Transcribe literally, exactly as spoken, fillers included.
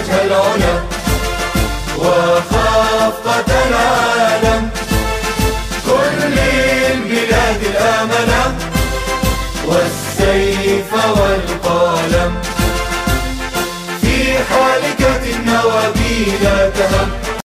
وجه العلا وخفقة العالم. كل البلاد الآمنة والسيف والقلم، في حالكة النوابي لا تهم.